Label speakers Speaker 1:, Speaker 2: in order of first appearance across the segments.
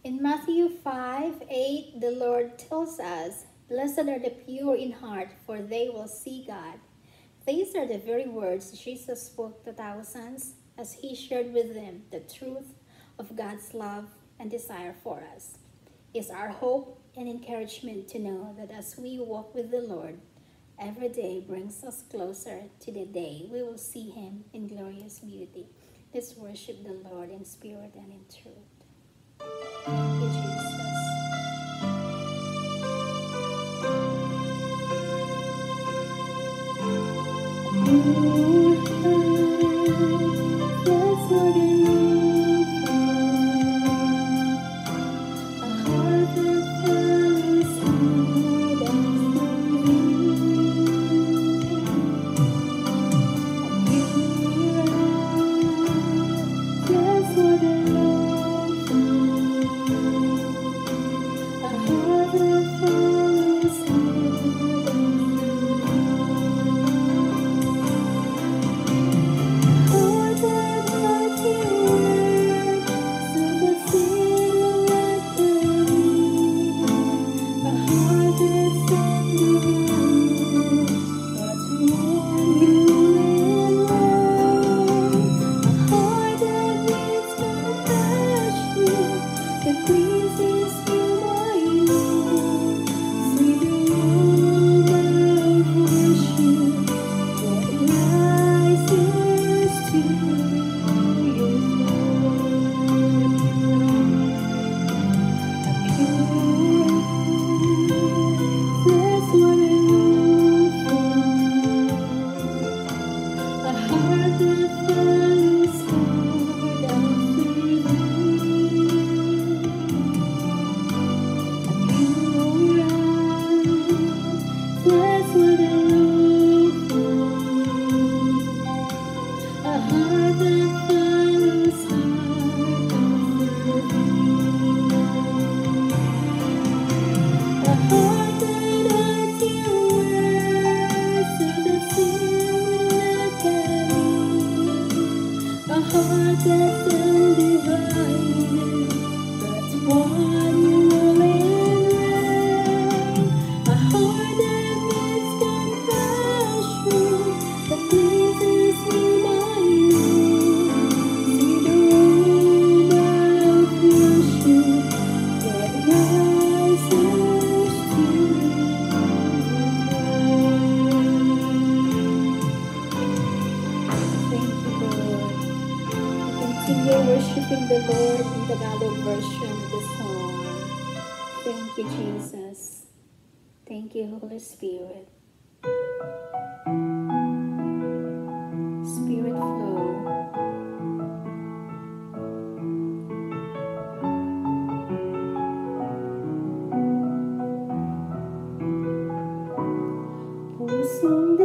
Speaker 1: In Matthew 5:8, the Lord tells us, "Blessed are the pure in heart, for they will see God." These are the very words Jesus spoke to thousands as he shared with them the truth of God's love and desire for us. It's our hope and encouragement to know that as we walk with the Lord, every day brings us closer to the day we will see him in glorious beauty. Let's worship the Lord in spirit and in truth. Thank you, worshiping the Lord in Tagalog version of the song. Thank you, Jesus. Thank you, Holy Spirit. Spirit flow. Pusong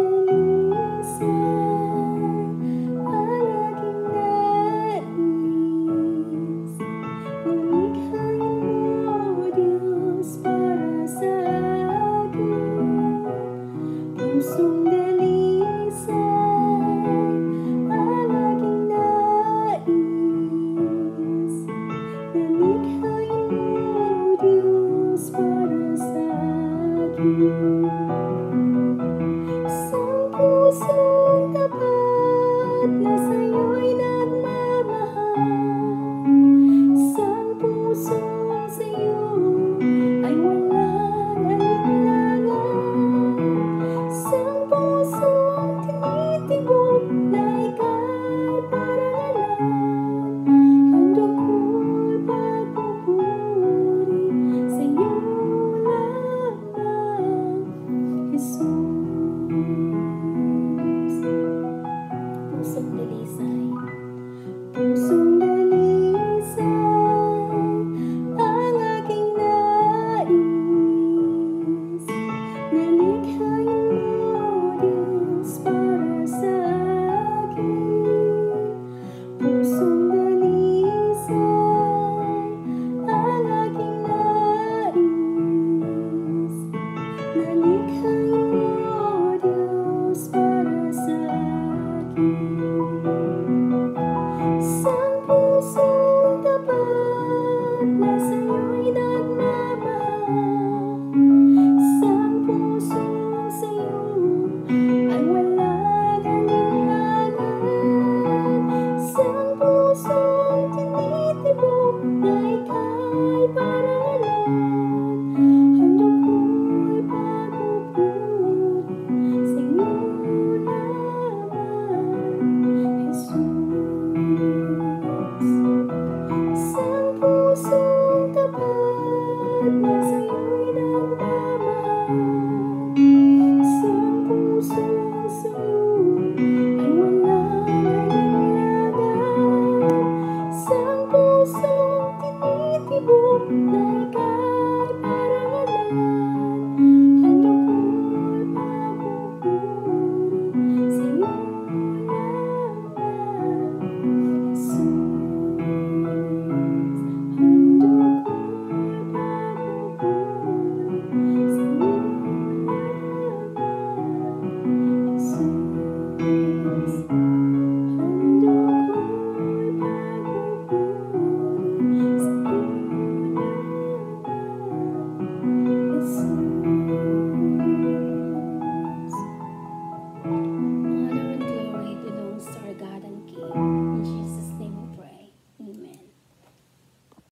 Speaker 1: Amen.